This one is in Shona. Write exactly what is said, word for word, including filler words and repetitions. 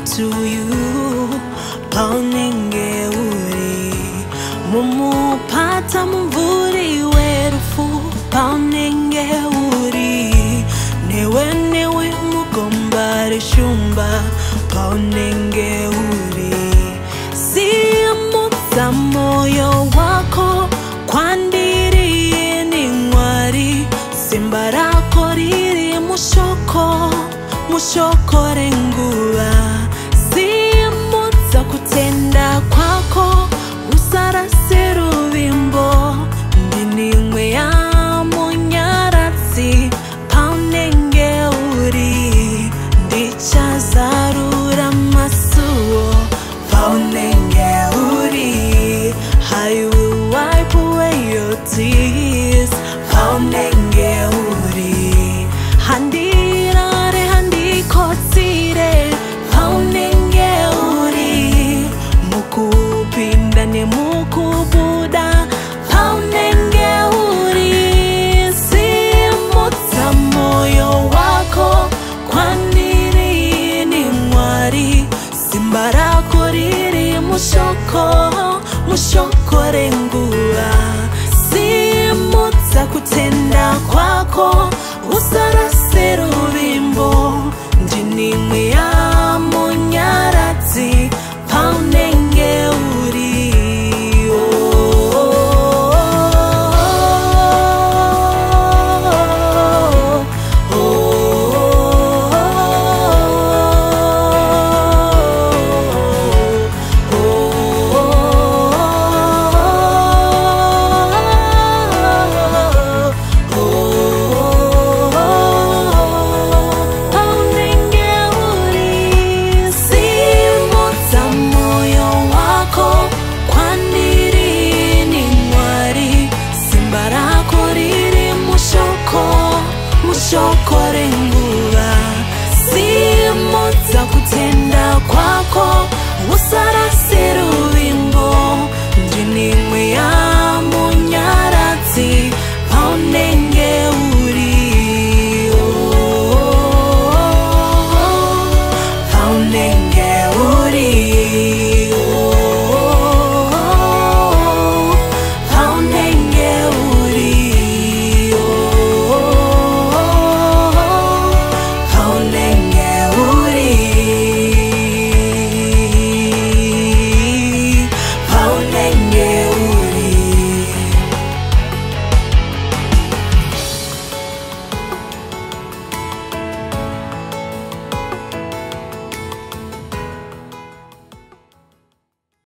to you paunenge uri mumupata mvuri werufu paunenge uri newe newe mugombare shumba paunenge uri siamutsa moyo wako kwandiri ni mwari simbarako riri mushoko mushoko renguwa siamutsa kutenda kwako usarasira ubimbo ndinimwe ya munyaratsi paunenge uri ndichazarura masuo paunenge uri I will wipe away your tears paunenge uri handirare handikotire paunenge uri mukupinda ne mukubuda paunenge uri simutsa moyo wako kwandiri ni mwari simbarako riri mushoko mushoko renguwa simutsa kutenda kwako usarasira ubimbo ndinimwe ya munyaratsi